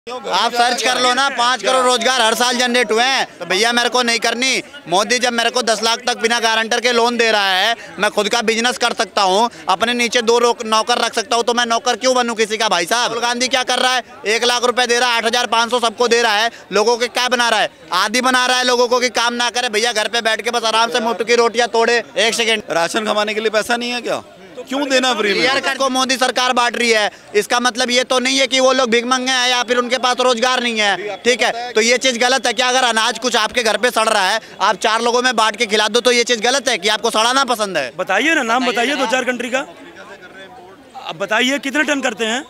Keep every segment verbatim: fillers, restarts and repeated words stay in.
आप सर्च कर लो ना, पाँच करोड़ रोजगार हर साल जनरेट हुए हैं। तो भैया मेरे को नहीं करनी। मोदी जब मेरे को दस लाख तक बिना गारंटर के लोन दे रहा है, मैं खुद का बिजनेस कर सकता हूँ, अपने नीचे दो नौकर रख सकता हूँ, तो मैं नौकर क्यों बनूं किसी का? भाई साहब राहुल गांधी क्या कर रहा है? एक लाख रुपए दे रहा है, आठ हजार पाँच सौ सबको दे रहा है। लोगों के क्या बना रहा है? आदि बना रहा है लोगों को कि काम ना करे। भैया घर पे बैठ के बस आराम से मुफ्त की रोटियां तोड़े। एक सेकेंड, राशन कमाने के लिए पैसा नहीं है क्या? तो क्यों देना फ्री में? यार को मोदी सरकार बांट रही है, इसका मतलब ये तो नहीं है कि वो लोग भीख मंगे हैं या फिर उनके पास रोजगार नहीं है। ठीक है, तो ये चीज गलत है क्या? अगर अनाज कुछ आपके घर पे सड़ रहा है, आप चार लोगों में बांट के खिला दो, तो ये चीज गलत है कि आपको सड़ाना पसंद है? बताइए ना, नाम बताइए दो चार कंट्री का। अब बताइए कितने टन करते हैं?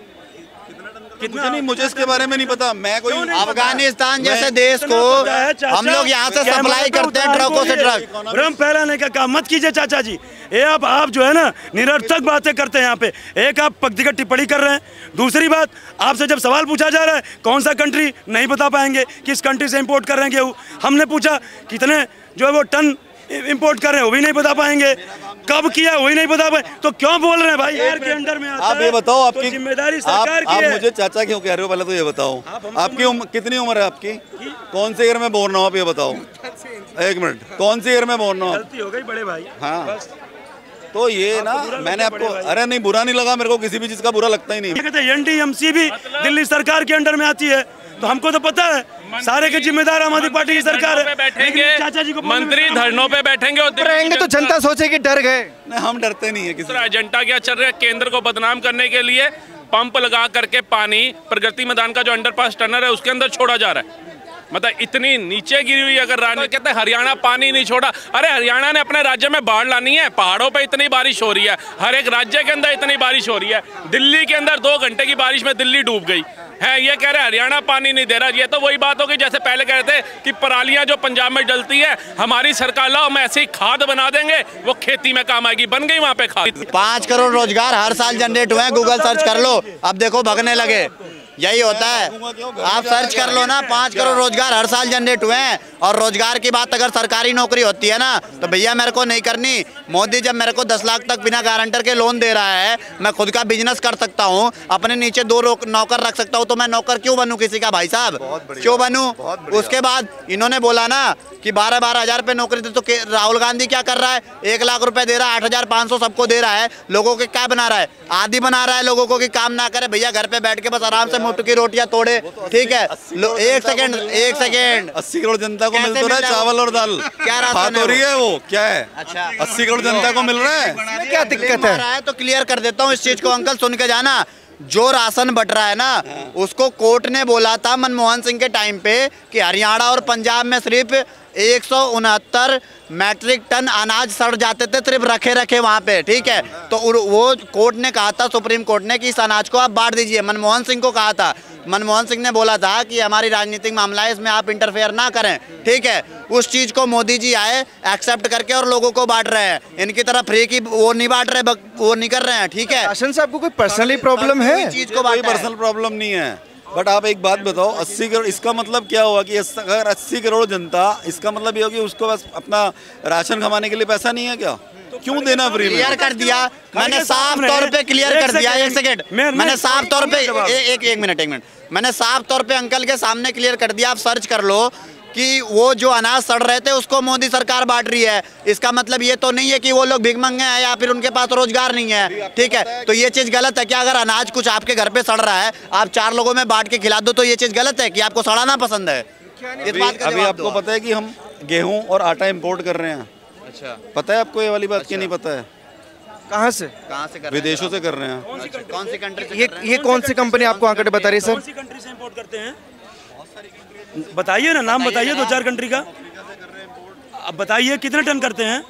कितना नहीं, मुझे इसके बारे में नहीं पता। मैं कोई अफगानिस्तान जैसे देश को हम लोग यहाँ से सप्लाई करते हैं ट्रकों से ट्रक। भ्रम फैलाने का काम मत कीजिए चाचा जी। ये आप आप जो है ना निरर्थक बातें करते हैं यहाँ पे। एक आप व्यक्तिगत टिप्पणी कर रहे हैं, दूसरी बात आपसे जब सवाल पूछा जा रहा है कौन सा कंट्री, नहीं बता पाएंगे किस कंट्री से इंपोर्ट कर रहे हैं गेहूँ। हमने पूछा कितने जो है वो टन इंपोर्ट कर रहे हैं, वो भी नहीं बता पाएंगे। कब किया वही नहीं बता पाए, तो क्यों बोल रहे हैं भाई? यार के अंडर में आता आप ये बताओ, आपकी तो जिम्मेदारी सरकार की है। आप मुझे चाचा क्यों कह रहे हो? पहले तो ये बताओ, आपकी उम्र कितनी उम्र है आपकी? कौन से ईयर में बोल रहा हूँ आप ये बताओ। एक मिनट, कौन से ईयर में बोल रहा हूँ? गलती हो गई बड़े भाई। हाँ, तो ये ना मैंने आपको, अरे नहीं बुरा नहीं लगा मेरे को, किसी भी चीज का बुरा लगता ही नहीं। कहते हैं एनडीएमसी भी दिल्ली सरकार के अंडर में आती है, तो हमको तो पता है सारे के जिम्मेदार आम आदमी पार्टी की सरकार है। बैठेंगे चाचा जी को मंत्री धरनों पे बैठेंगे और रहेंगे तो जनता सोचेगी डर गए। नहीं, हम डरते नहीं है किसी। एजेंडा क्या चल रहा है? केंद्र को बदनाम करने के लिए पंप लगा करके पानी प्रगति मैदान का जो अंडरपास टनल है उसके अंदर छोड़ा जा रहा है। मतलब इतनी नीचे गिरी हुई अगर रानी कहते हैं हरियाणा पानी नहीं छोड़ा। अरे हरियाणा ने अपने राज्य में बाढ़ लानी है, पहाड़ों पे इतनी बारिश हो रही है, हर एक राज्य के अंदर इतनी बारिश हो रही है। दिल्ली के अंदर दो घंटे की बारिश में दिल्ली डूब गई है। ये कह रहे हरियाणा पानी नहीं दे रहा। ये तो वही बात होगी जैसे पहले कह रहे थे कि परालियां जो पंजाब में डलती है, हमारी सरकार लाओ हम ऐसी खाद बना देंगे वो खेती में काम आएगी। बन गई वहां पे खाद। पाँच करोड़ रोजगार हर साल जनरेट हुए हैं, गूगल सर्च कर लो। अब देखो भगने लगे, यही होता है। आप सर्च कर लो ना, पाँच करोड़ रोजगार हर साल जनरेट हुए हैं। और रोजगार की बात अगर सरकारी नौकरी होती है ना, तो भैया मेरे को नहीं करनी। मोदी जब मेरे को दस लाख तक बिना गारंटर के लोन दे रहा है, मैं खुद का बिजनेस कर सकता हूँ, अपने नीचे दो नौकर रख सकता हूँ, तो मैं नौकर क्यों बनूं किसी का? भाई साहब क्यों बनूं? उसके बाद इन्होंने बोला ना कि बारह बारह हजार पे नौकरी दे, तो राहुल गांधी क्या कर रहा है? एक लाख रुपए दे रहा है, आठ हजार पाँच सौ सबको दे रहा है। लोगों के क्या बना रहा है? आदि बना रहा है लोगों को कि काम ना करे। भैया घर पे बैठ के बस आराम से मुफ्त की रोटियां तोड़े। ठीक है, एक सेकेंड एक सेकेंड अस्सी करोड़ जनता को मिल तो रहा है चावल और दाल, क्या राशन हो रही है वो क्या है? अच्छा, अस्सी करोड़ जनता को मिल रहा है, क्या दिक्कत है? तो क्लियर कर देता हूँ इस चीज को, अंकल सुन के जाना। जो राशन बट रहा है ना, उसको कोर्ट ने बोला था मनमोहन सिंह के टाइम पे कि हरियाणा और पंजाब में सिर्फ एक सौ उनहत्तर मैट्रिक टन अनाज सड़ जाते थे, सिर्फ रखे रखे वहाँ पे। ठीक है, तो वो कोर्ट ने कहा था, सुप्रीम कोर्ट ने, कि इस अनाज को आप बांट दीजिए। मनमोहन सिंह को कहा था, मनमोहन सिंह ने बोला था कि हमारी राजनीतिक मामला है, इसमें आप इंटरफेयर ना करें। ठीक है, उस चीज को मोदी जी आए एक्सेप्ट करके और लोगों को बांट रहे हैं। इनकी तरह फ्री की वो नहीं बांट रहे, वो नहीं कर रहे हैं। ठीक है, राशन से आपको कोई पर्सनली प्रॉब्लम है? चीज को कोई पर्सनल प्रॉब्लम नहीं है, बट आप एक बात बताओ, अस्सी करोड़ इसका मतलब क्या हुआ कि अगर अस्सी करोड़ जनता, इसका मतलब ये हो कि उसको बस अपना राशन कमाने के लिए पैसा नहीं है क्या? तो क्यों देना फ्री में? क्लियर कर दिया मैंने, साफ तौर पे क्लियर कर दिया। एक सेकंड, मैंने साफ तौर पे एक एक मिनट एक मिनट मैंने साफ तौर पे अंकल के सामने क्लियर कर दिया। आप सर्च कर लो कि वो जो अनाज सड़ रहे थे उसको मोदी सरकार बांट रही है। इसका मतलब ये तो नहीं है कि वो लोग भीख मंगे हैं या फिर उनके पास रोजगार नहीं है। ठीक है, तो ये चीज गलत है क्या? अगर अनाज कुछ आपके घर पे सड़ रहा है, आप चार लोगों में बांट के खिला दो, तो ये चीज गलत है कि आपको सड़ाना पसंद है? इस बात का अभी आपको पता है कि हम गेहूं और आटा इम्पोर्ट कर रहे हैं। अच्छा, पता है आपको ये वाली बात? अच्छा। की नहीं पता है? कहाँ से कहाँ से कर रहे हैं? विदेशों से कर रहे हैं। कौन सी कंट्री से? ये ये कौन सी कंपनी आपको आंकड़े बता रही है सर? कौन सी कंट्री से इंपोर्ट करते हैं? बताइए ना, नाम बताइए दो चार कंट्री का। अब बताइए कितने टन करते हैं?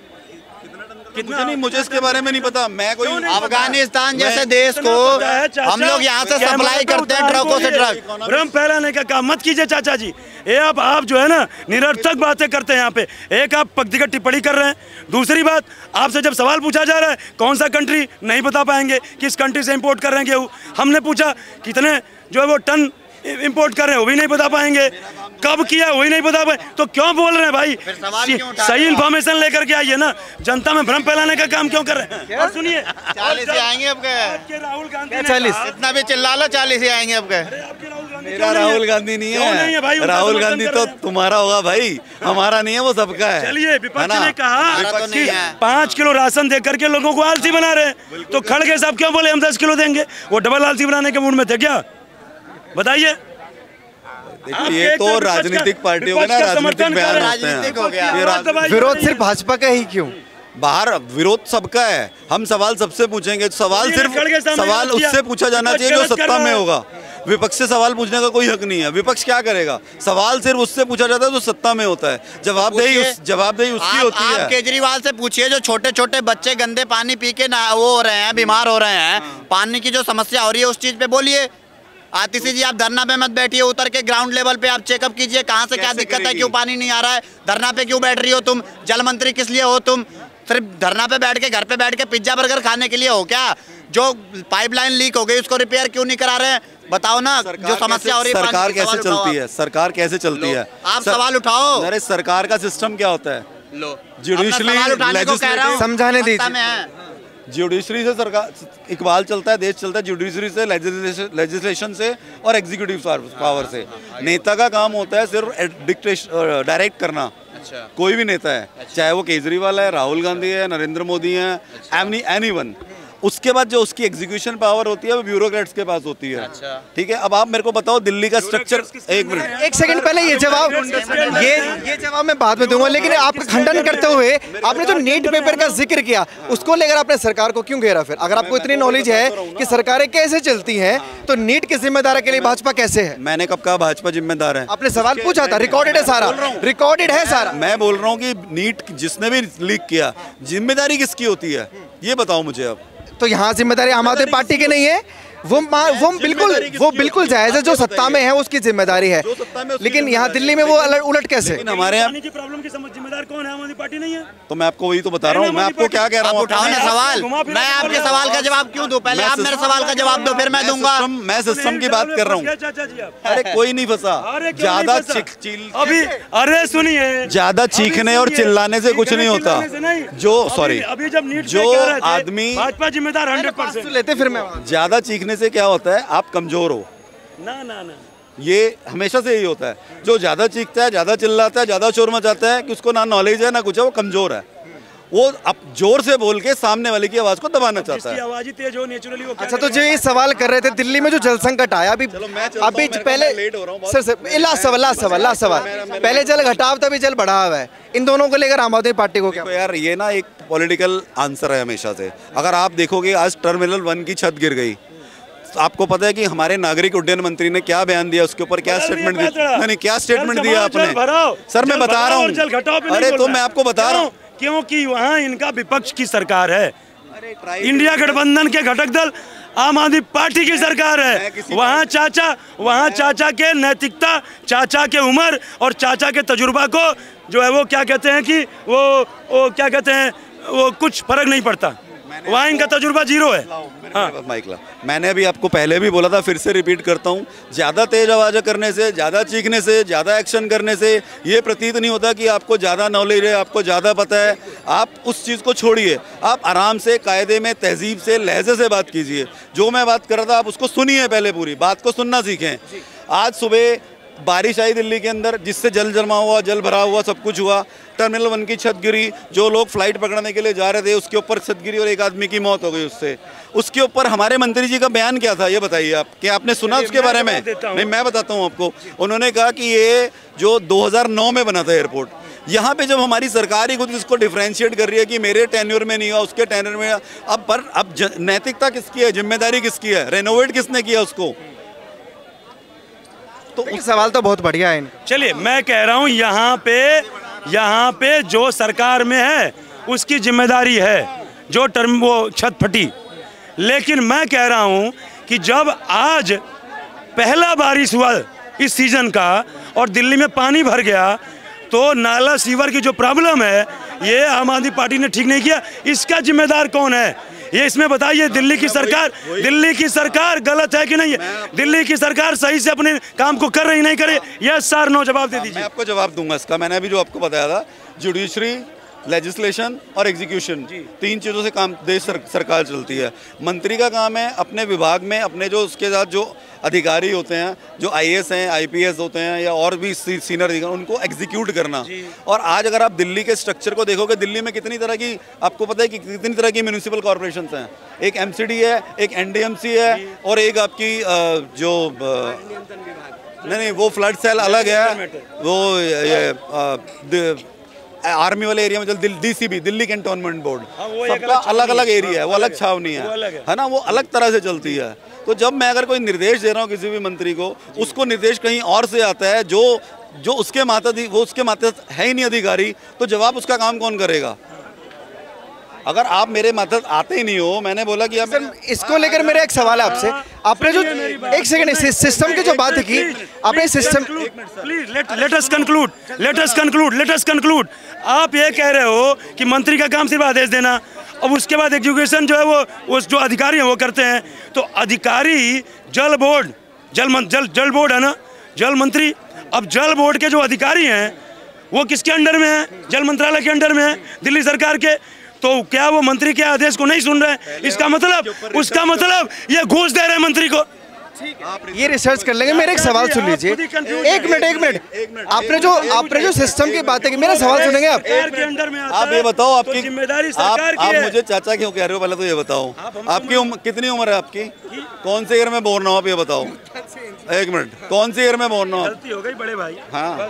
कितना नहीं, मुझे इसके बारे में नहीं पता। मैं कोई अफगानिस्तान जैसे देश को हम लोग यहाँ से सप्लाई करते हैं ट्रकों से ट्रक। भ्रम फैलाने का काम मत कीजिए चाचा जी। ये आप आप जो है ना निरर्थक बातें करते हैं यहाँ पे। एक आप व्यक्तिगत टिप्पणी कर रहे हैं, दूसरी बात आपसे जब सवाल पूछा जा रहा है कौन सा कंट्री, नहीं बता पाएंगे किस कंट्री से इंपोर्ट कर रहे हैं गेहूँ। हमने पूछा कितने जो है वो टन इंपोर्ट कर रहे हैं, वो भी नहीं बता पाएंगे। कब किया वही नहीं बता पाए, तो क्यों बोल रहे हैं भाई? सही इन्फॉर्मेशन लेकर के आइए ना। जनता में भ्रम फैलाने का काम क्यों कर रहे हैं? और सुनिए, चालीस आएंगे अब राहुल गांधी चालीस इतना भी चिल्ला लो, चालीस ही आएंगे अब। आपके मेरा राहुल गांधी नहीं है, राहुल गांधी तो तुम्हारा होगा भाई, हमारा नहीं है, वो सबका है। चलिए, विपक्ष ने कहा तो नहीं है। पाँच किलो राशन दे करके लोगों को आलसी बना रहे हैं, तो खड़गे साहब क्यों बोले हम दस किलो देंगे? वो डबल आलसी बनाने के मूड में थे क्या? बताइए। ये तो राजनीतिक पार्टियों का ना राजनीतिक बयान होते हैं। विरोध सिर्फ भाजपा का ही क्यों? बाहर विरोध सबका है। हम सवाल सबसे पूछेंगे, सवाल सिर्फ सवाल उससे पूछा जाना चाहिए जो सत्ता में होगा। विपक्ष से सवाल पूछने का कोई हक नहीं है। विपक्ष क्या करेगा? सवाल सिर्फ उससे पूछा जाता है जो सत्ता में होता है। जवाबदेही उस जवाबदेही उसकी आप, होती आप है। केजरीवाल से पूछिए जो छोटे छोटे बच्चे गंदे पानी पी के ना वो हो रहे हैं, बीमार हो रहे हैं, पानी की जो समस्या हो रही है उस चीज पे बोलिए। आतिशी जी, आप धरना पे मत बैठिए, उतर के ग्राउंड लेवल पे आप चेकअप कीजिए कहाँ से क्या दिक्कत है, क्यों पानी नहीं आ रहा है, धरना पे क्यों बैठ रही हो तुम? जल मंत्री किस लिए हो तुम? सिर्फ धरना पे बैठ के घर पे बैठ के पिज्जा बर्गर खाने के लिए हो क्या? जो पाइपलाइन लीक हो गई उसको रिपेयर क्यों नहीं करा रहे हैं? बताओ ना, जो समस्या हो रही है। सरकार कैसे चलती है? सरकार कैसे चलती है? आप सवाल उठाओ। अरे सरकार का सिस्टम क्या होता है? लो, जुडिशरी समझाने दीजिए। जुडिशरी से सरकार इकबाल चलता है, देश चलता है जुडिशरी से, लेजिस्लेशन से और एग्जीक्यूटिव पावर से। नेता का काम होता है सिर्फ डायरेक्ट करना। अच्छा। कोई भी नेता है, चाहे वो केजरीवाल है, राहुल गांधी है, नरेंद्र मोदी है, एनी एनीवन, उसके बाद जो उसकी एग्जीक्यूशन पावर होती है वो ब्यूरोक्रेट्स के पास होती है। अच्छा। ठीक है, अब आप मेरे को बताओ दिल्ली का स्ट्रक्चर। एक मिनट, एक सेकंड पहले ये जवाब ये ये जवाब मैं बाद में दूंगा, लेकिन आपका खंडन करते हुए आपने जो नीट पेपर का जिक्र किया उसको लेकर आपने सरकार को क्यों घेरा? फिर अगर आपको इतनी नॉलेज है कि सरकारें कैसे चलती हैं, तो नीट के जिम्मेदार के लिए भाजपा कैसे है? मैंने कब कहा भाजपा जिम्मेदार है? आपने सवाल पूछा था, रिकॉर्डेड है सारा, रिकॉर्डेड है सारा। मैं बोल रहा हूँ कि नीट जिसने भी लीक किया जिम्मेदारी किसकी होती है, ये बताओ मुझे। अब तो यहाँ जिम्मेदारी आम आदमी पार्टी की नहीं है, वो वो बिल्कुल वो बिल्कुल जायज है, जो सत्ता में है उसकी जिम्मेदारी है, लेकिन यहाँ दिल्ली में वो उलट कैसे? हमारे यहाँ की प्रॉब्लम की जिम्मेदार कौन है? आम आदमी पार्टी नहीं है। तो मैं आपको वही तो बता रहा हूँ, मैं आपको क्या कह रहा हूँ। उठाओ ना सवाल, मैं आपके सवाल का जवाब क्यों दूं? पहले आप मेरे सवाल का जवाब दो, फिर मैं दूंगा। मैं सिस्टम की बात कर रहा हूँ। अरे कोई नहीं फंसा, ज्यादा अभी अरे सुनिए, ज्यादा चीखने और चिल्लाने से कुछ नहीं होता। जो सॉरी अभी जब नीट जो आदमी भाजपा जिम्मेदार हंड्रेड परसेंट लेते, फिर मैं ज्यादा चीखने से क्या होता है? आप कमजोर हो। ना ना ना ये हमेशा से यही होता है। जो ज्यादा चीखता है, ज्यादा चिल्लाता है, ज्यादा शोर मचाता है कि उसको ना नॉलेज है ना कुछ है, वो कमजोर है। वो अब जोर से बोल के सामने वाले की आवाज को दबाना चाहता है। आवाज ही तेज हो नेचुरली वो। अच्छा, तो जो ये सवाल कर रहे थे दिल्ली में जो जल संकट आया अभी अभी पहले सर सर लास्ट सवाल लास्ट सवाल लास्ट सवाल पहले जल घटाव तभी जल बढ़ाव है, इन दोनों को लेकर आम आदमी पार्टी को क्या? तो यार ये ना एक पॉलिटिकल आंसर है हमेशा से। अगर आप देखोगे आज टर्मिनल वन की छत गिर गई, आपको पता है कि हमारे नागरिक उड्डयन मंत्री ने क्या बयान दिया, उसके ऊपर क्या स्टेटमेंट दिया? नहीं क्या स्टेटमेंट दिया आपने? सर मैं बता रहा हूँ, अरे तो मैं आपको बता रहा हूँ क्योंकि वहाँ इनका विपक्ष की सरकार है, इंडिया गठबंधन के घटक दल आम आदमी पार्टी की सरकार है। वहाँ चाचा वहाँ चाचा के नैतिकता, चाचा के उम्र और चाचा के तजुर्बा को जो है वो क्या कहते हैं कि वो वो क्या कहते हैं वो कुछ फर्क नहीं पड़ता। वहाँ इनका तजुर्बा जीरो है। हाँ। माइकला, मैंने अभी आपको पहले भी बोला था, फिर से रिपीट करता हूँ, ज़्यादा तेज आवाज़ करने से, ज़्यादा चीखने से, ज़्यादा एक्शन करने से ये प्रतीत नहीं होता कि आपको ज़्यादा नॉलेज है, आपको ज़्यादा पता है। आप उस चीज़ को छोड़िए, आप आराम से, कायदे में, तहजीब से, लहजे से बात कीजिए। जो मैं बात कर रहा था आप उसको सुनिए, पहले पूरी बात को सुनना सीखें। आज सुबह बारिश आई दिल्ली के अंदर, जिससे जल जमा हुआ, जल भरा हुआ, सब कुछ हुआ। टर्मिनल वन की छत गिरी, जो लोग फ्लाइट पकड़ने के लिए जा रहे थे उसके ऊपर छत गिरी और एक आदमी की मौत हो गई उससे। उसके ऊपर हमारे मंत्री जी का बयान क्या था ये बताइए आप, क्या आपने सुना उसके बारे में? नहीं, मैं बताता हूँ आपको। उन्होंने कहा कि ये जो दो हज़ार नौ में बना था एयरपोर्ट, यहाँ पे जब हमारी सरकार ही खुद इसको डिफरेंशिएट कर रही है कि मेरे टेन्योर में नहीं हुआ, उसके टेन्योर में, अब पर अब नैतिकता किसकी है, जिम्मेदारी किसकी है? रेनोवेट किसने किया उसको? तो उस सवाल तो बहुत बढ़िया है। चलिए, मैं कह रहा हूँ यहाँ पे यहाँ पे जो सरकार में है उसकी जिम्मेदारी है जो टर्म वो छत फटी। लेकिन मैं कह रहा हूँ कि जब आज पहला बारिश हुआ इस सीजन का और दिल्ली में पानी भर गया, तो नाला सीवर की जो प्रॉब्लम है ये आम आदमी पार्टी ने ठीक नहीं किया। इसका जिम्मेदार कौन है ये इसमें बताइए। दिल्ली की सरकार दिल्ली की सरकार गलत है कि नहीं है? दिल्ली की सरकार सही से अपने काम को कर रही नहीं करे? यस सर नो, जवाब दे दीजिए। मैं आपको जवाब दूंगा इसका। मैंने अभी जो आपको बताया था, जुडिशरी, लेजिस्लेशन और एग्जीक्यूशन, तीन चीज़ों से काम देश सर, सरकार चलती है। मंत्री का काम है अपने विभाग में, अपने जो उसके साथ जो अधिकारी होते हैं, जो आईएएस हैं, आईपीएस होते हैं या और भी सीनियर अधिकारी, उनको एग्जीक्यूट करना। और आज अगर आप दिल्ली के स्ट्रक्चर को देखोगे, दिल्ली में कितनी तरह की, आपको पता है कि कितनी तरह की म्यूनिसिपल कॉर्पोरेशन हैं। एक एमसीडी है, एक एनडीएमसी है और एक आपकी जो नहीं नहीं वो फ्लड सेल अलग है, वो ये आर्मी वाले एरिया में जो डीसीबी, दिल्ली कैंटोनमेंट बोर्ड, सबका अलग अलग एरिया है, वो अलग छावनी है, है ना, वो अलग तरह से चलती है। तो जब मैं अगर कोई निर्देश दे रहा हूँ किसी भी मंत्री को, उसको निर्देश कहीं और से आता है जो जो उसके माता वो उसके माता है ही नहीं अधिकारी, तो जवाब उसका काम कौन करेगा? अगर आप मेरे मातहत आते ही नहीं हो, मैंने बोला कि सर इसको लेकर मेरा एक सवाल है आपसे। आपने जो एक सेकंड सिस्टम की जो बात की, आपने system please let us conclude let us conclude let us conclude आप ये कह रहे हो कि मंत्री का काम सिर्फ आदेश देना, अब उसके बाद एजुकेशन जो है वो उस जो अधिकारी हैं वो करते हैं। तो अधिकारी जल बोर्ड जल जल जल बोर्ड है ना, जल मंत्री, अब जल बोर्ड के जो अधिकारी हैं वो किसके अंडर में है? जल मंत्रालय के अंडर में है, दिल्ली सरकार के। तो क्या वो मंत्री के आदेश को नहीं सुन रहे? इसका मतलब उसका मतलब ये घूस दे रहे हैं मंत्री को। ये रिसर्च कर लेंगे। मेरा एक सवाल सुन लीजिए, एक मिनट एक मिनट आपने जो आपने जो सिस्टम की बातें की, मेरा सवाल सुनेंगे आप। आप ये बताओ, आपकी जिम्मेदारी आप, आप मुझे चाचा क्यों कह रहे हो? पहले तो ये बताओ, आपकी उम्र कितनी उम्र है आपकी? कौन से ईयर में बोल रहा हूँ? आप ये बताओ, एक मिनट, कौन से ईयर में बोल रहा हूँ? गलती हो गई बड़े भाई। हाँ,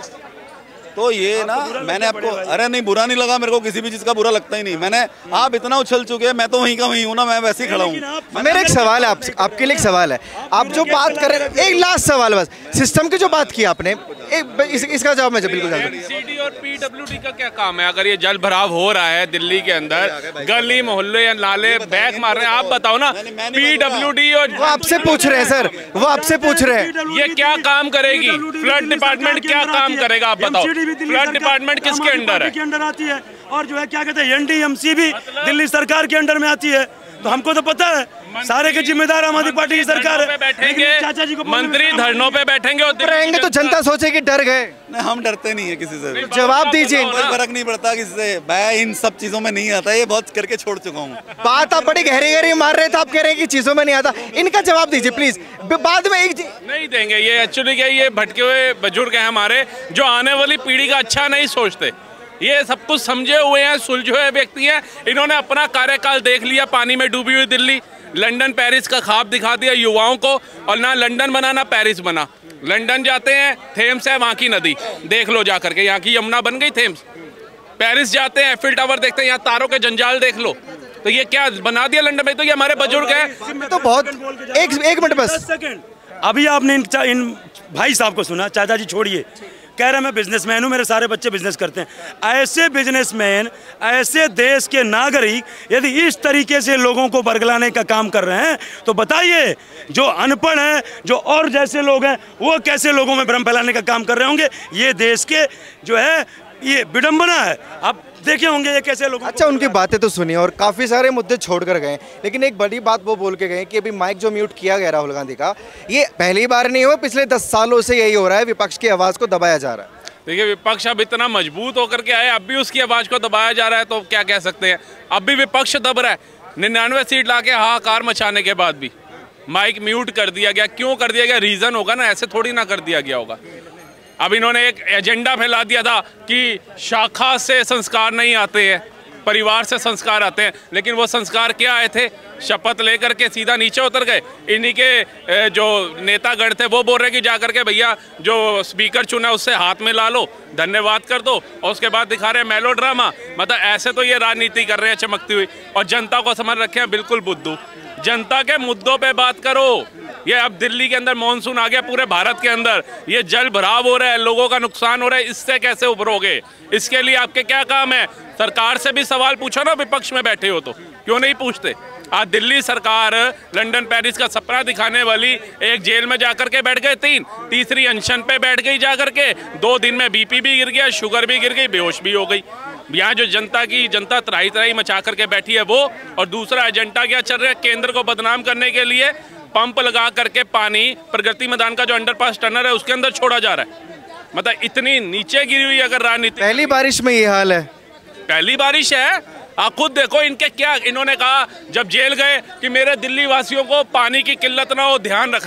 तो ये ना मैंने आपको, अरे नहीं बुरा नहीं लगा मेरे को, किसी भी चीज़ का बुरा लगता ही नहीं। मैंने आप इतना उछल चुके हैं, मैं तो वहीं का वहीं हूँ ना, मैं वैसे ही खड़ा हूँ। मेरा एक सवाल है आप, आपके लिए एक सवाल है। आप जो बात कर रहे हैं, एक लास्ट सवाल बस, सिस्टम की जो बात की आपने, एक इस, इसका जवाब मैं बिल्कुल एमसीडी और पीडब्ल्यूडी का क्या काम है? अगर ये जल भराव हो रहा है दिल्ली के अंदर, गली मोहल्ले या नाले बैक मार रहे हैं, आप बताओ ना। पीडब्ल्यूडी और वो आपसे पूछ रहे हैं सर, वो आपसे पूछ रहे हैं ये क्या काम करेगी? फ्लड डिपार्टमेंट क्या काम करेगा? आप बताओ, फ्लड डिपार्टमेंट किसके अंडर है? के अंडर आती है, और जो है क्या कहते हैं एनडीएमसी भी दिल्ली सरकार के अंडर में आती है। तो हमको तो पता है सारे के जिम्मेदार आम आदमी पार्टी की सरकार है। बैठेंगे चाचा जी को मंत्री धरनों पे बैठेंगे और रहेंगे तो जनता सोचेगी डर गए। नहीं, हम डरते नहीं है किसी से। जवाब दीजिए। कोई फर्क नहीं पड़ता किसी से, मैं इन सब चीजों में नहीं आता, ये बहुत करके छोड़ चुका हूँ। बात आप बड़ी गहरी गहरी मार रहे थे, आप कह रहे हैं कि चीजों में नहीं आता। इनका जवाब दीजिए प्लीज, बाद में एक नहीं देंगे। ये एक्चुअली क्या, ये भटके हुए बुजुर्ग हैं हमारे, जो आने वाली पीढ़ी का अच्छा नहीं सोचते। ये सब कुछ समझे हुए हैं, सुलझे हुए व्यक्ति हैं। इन्होंने अपना कार्यकाल देख लिया, पानी में डूबी हुई दिल्ली, लंदन पेरिस का ख्वाब दिखा दिया युवाओं को, और ना लंदन बना ना पेरिस बना। लंदन जाते हैं, थेम्स है वहाँ की नदी, देख लो जा करके, यहाँ की यमुना बन गई थेम्स। पेरिस जाते हैं, एफिल टावर देखते हैं, यहाँ तारों के जंजाल देख लो। तो ये क्या बना दिया लंदन में? तो ये हमारे बुजुर्ग हैं। तो बहुत एक एक मिनट बस, अभी आपने इन, इन भाई साहब को सुना, चाचा जी छोड़िए, कह रहे मैं बिजनेसमैन हूँ, मेरे सारे बच्चे बिजनेस करते हैं। ऐसे बिजनेसमैन, ऐसे देश के नागरिक यदि इस तरीके से लोगों को बरगलाने का काम कर रहे हैं, तो बताइए जो अनपढ़ हैं, जो और जैसे लोग हैं, वो कैसे लोगों में भ्रम फैलाने का काम कर रहे होंगे? ये देश के जो है ये विडम्बना है। आप देखे होंगे ये कैसे लोग। अच्छा, उनकी बातें तो सुनी और काफ़ी सारे मुद्दे छोड़ कर गए, लेकिन एक बड़ी बात वो बोल के गए कि अभी माइक जो म्यूट किया गया राहुल गांधी का, ये पहली बार नहीं हुआ, पिछले दस सालों से यही हो रहा है, विपक्ष की आवाज़ को दबाया जा रहा है। देखिए, विपक्ष अब इतना मजबूत होकर के आए, अब भी उसकी आवाज़ को दबाया जा रहा है, तो क्या कह सकते हैं? अब भी विपक्ष दब रहा है। निन्यानवे सीट ला के हाहाकार मचाने के बाद भी माइक म्यूट कर दिया गया। क्यों कर दिया गया? रीज़न होगा ना, ऐसे थोड़ी ना कर दिया गया होगा। अब इन्होंने एक एजेंडा फैला दिया था कि शाखा से संस्कार नहीं आते हैं, परिवार से संस्कार आते हैं। लेकिन वो संस्कार क्या आए थे? शपथ लेकर के सीधा नीचे उतर गए। इन्हीं के जो नेतागण थे वो बोल रहे कि जा करके भैया जो स्पीकर चुना उससे हाथ में ला लो, धन्यवाद कर दो, और उसके बाद दिखा रहे हैं मेलो ड्रामा। मतलब ऐसे तो ये राजनीति कर रहे हैं चमकती हुई, और जनता को समझ रखे हैं बिल्कुल बुद्धू। जनता के मुद्दों पे बात करो। ये अब दिल्ली के अंदर मॉनसून आ गया, पूरे भारत के अंदर ये जल भराव हो रहा है, लोगों का नुकसान हो रहा है, इससे कैसे उभरोगे? इसके लिए आपके क्या काम है? सरकार से भी सवाल पूछो ना, विपक्ष में बैठे हो तो क्यों नहीं पूछते? आज दिल्ली सरकार लंदन पेरिस का सपना दिखाने वाली एक जेल में जाकर के बैठ गए, तीन तीसरी अनशन पे बैठ गई जाकर के, दो दिन में बीपी भी गिर गया, शुगर भी गिर गई, बेहोश भी हो गई। यहाँ जो जनता की जनता त्राही त्राही मचा करके बैठी है वो, और दूसरा एजेंडा क्या चल रहा है? केंद्र को बदनाम करने के लिए पंप लगा करके पानी प्रगति मैदान का जो अंडरपास टनल है उसके अंदर छोड़ा जा रहा है। मतलब इतनी नीचे गिरी हुई अगर राजनीति। पहली बारिश में ये हाल है, पहली बारिश है। आप खुद देखो इनके क्या, इन्होंने कहा जब जेल गए कि मेरे दिल्ली वासियों को पानी की किल्लत ना हो, ध्यान रखना।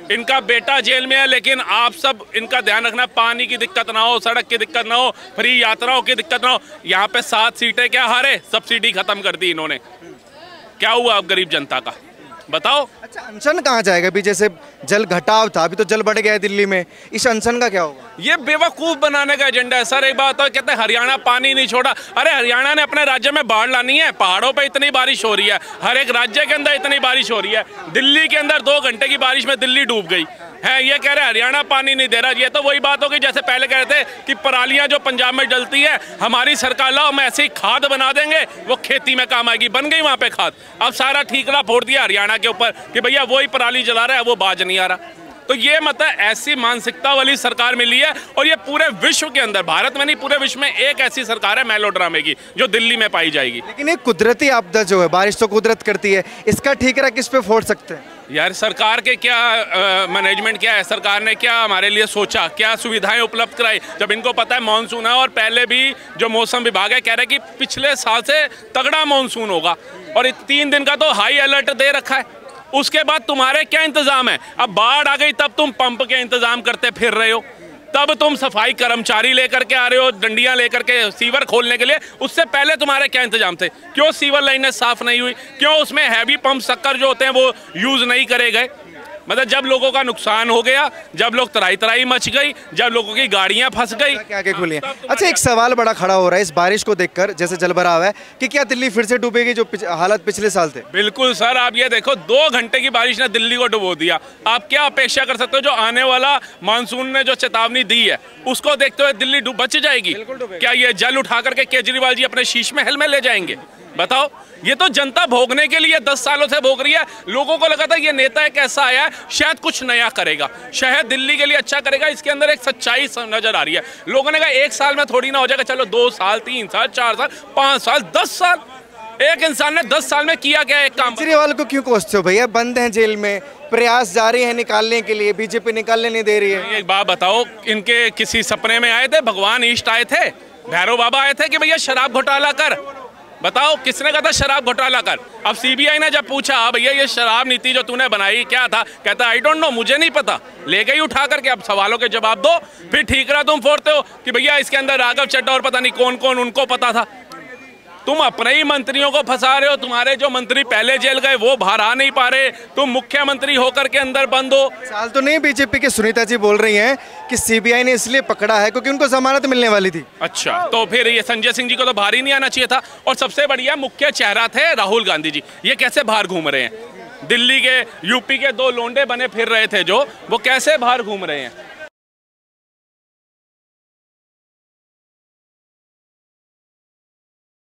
इनका बेटा जेल में है, लेकिन आप सब इनका ध्यान रखना, पानी की दिक्कत ना हो, सड़क की दिक्कत ना हो, फ्री यात्राओं की दिक्कत ना हो। यहाँ पे सात सीटें क्या हारे, सब्सिडी खत्म कर दी इन्होंने। क्या हुआ अब गरीब जनता का, बताओ। अच्छा, अनशन कहाँ जाएगा? अभी जैसे जल घटाव था, अभी तो जल बढ़ गया है दिल्ली में, इस अनशन का क्या होगा? ये बेवकूफ बनाने का एजेंडा है सर। एक बात तो कहते हैं हरियाणा पानी नहीं छोड़ा। अरे हरियाणा ने अपने राज्य में बाढ़ लानी है, पहाड़ों पे इतनी बारिश हो रही है, हर एक राज्य के अंदर इतनी बारिश हो रही है। दिल्ली के अंदर दो घंटे की बारिश में दिल्ली डूब गई है, ये कह रहे हरियाणा पानी नहीं दे रहा। ये तो वही बात होगी जैसे पहले कह रहे थे कि परालियां जो पंजाब में डलती है, हमारी सरकार लाओ हम ऐसी खाद बना देंगे, वो खेती में काम आएगी। बन गई वहां पे खाद। अब सारा ठीकरा फोड़ दिया हरियाणा के ऊपर कि भैया वही पराली जला रहा है, वो बाज नहीं आ रहा। तो ये मतलब ऐसी मानसिकता वाली सरकार मिली है, और ये पूरे विश्व के अंदर, भारत में नहीं पूरे विश्व में एक ऐसी सरकार है मेलोड्रामे की जो दिल्ली में पाई जाएगी। लेकिन ये कुदरती आपदा जो है, बारिश तो कुदरत करती है, इसका ठीकरा किस पे फोड़ सकते हैं? यार सरकार के क्या मैनेजमेंट क्या है, सरकार ने क्या हमारे लिए सोचा, क्या सुविधाएं उपलब्ध कराई, जब इनको पता है मानसून है। और पहले भी जो मौसम विभाग है कह रहे हैं कि पिछले साल से तगड़ा मानसून होगा, और तीन दिन का तो हाई अलर्ट दे रखा है। उसके बाद तुम्हारे क्या इंतजाम है? अब बाढ़ आ गई तब तुम पंप के इंतजाम करते फिर रहे हो, तब तुम सफाई कर्मचारी लेकर के आ रहे हो, डंडियां लेकर के सीवर खोलने के लिए। उससे पहले तुम्हारे क्या इंतजाम थे? क्यों सीवर लाइनें साफ नहीं हुई? क्यों उसमें हैवी पंप शक्कर जो होते हैं वो यूज नहीं करे गए? मतलब जब लोगों का नुकसान हो गया, जब लोग तराई तराई मच गई, जब लोगों की गाड़ियां फंस गई, क्या क्या खुली हैं? अच्छा, एक सवाल बड़ा खड़ा हो रहा है इस बारिश को देखकर, जैसे जल भराव है, कि क्या दिल्ली फिर से डूबेगी जो पिछ, हालात पिछले साल थे? बिल्कुल सर, आप ये देखो, दो घंटे की बारिश ने दिल्ली को डुबो दिया। आप क्या अपेक्षा कर सकते हो? जो आने वाला मानसून ने जो चेतावनी दी है उसको देखते हुए दिल्ली डूब बच जाएगी? क्या ये जल उठा करके केजरीवाल जी अपने शीश महल में ले जाएंगे? बताओ। ये तो जनता भोगने के लिए दस सालों से भोग रही है। लोगों को लगा था ये नेता एक ऐसा आया है शायद कुछ नया करेगा, शायद दिल्ली के लिए अच्छा करेगा, इसके अंदर एक सच्चाई नजर आ रही है। लोगों ने कहा एक साल में थोड़ी ना हो जाएगा, चलो दो साल, तीन साल, चार साल, पांच साल, दस साल। एक इंसान ने दस साल में किया क्या एक काम? केजरीवाल को क्यों कोसते हो भैया? बंद हैं जेल में, प्रयास जारी है निकालने के लिए, बीजेपी निकालने नहीं दे रही है। एक बात बताओ, इनके किसी सपने में आए थे, भगवान ईष्ट आए थे, भैरव बाबा आए थे कि भैया शराब घोटाला कर? बताओ, किसने कहा था शराब घोटाला कर? अब सीबीआई ने जब पूछा भैया ये शराब नीति जो तूने बनाई क्या था, कहता आई डोंट नो, मुझे नहीं पता, ले गई उठा करके। अब सवालों के जवाब दो, फिर ठीकरा तुम फोड़ते हो कि भैया इसके अंदर राघव चड्ढा और पता नहीं कौन कौन, उनको पता था। तुम अपने ही मंत्रियों को फंसा रहे हो। तुम्हारे जो मंत्री पहले जेल गए वो बाहर आ नहीं पा रहे, तुम मुख्यमंत्री होकर के अंदर बंद हो। साल तो नहीं, बीजेपी के सुनीता जी बोल रही हैं कि सीबीआई ने इसलिए पकड़ा है क्योंकि उनको जमानत मिलने वाली थी। अच्छा, तो फिर ये संजय सिंह जी को तो बाहर ही नहीं आना चाहिए था। और सबसे बढ़िया मुख्य चेहरा थे राहुल गांधी जी, ये कैसे बाहर घूम रहे हैं? दिल्ली के, यूपी के दो लोंडे बने फिर रहे थे जो, वो कैसे बाहर घूम रहे हैं?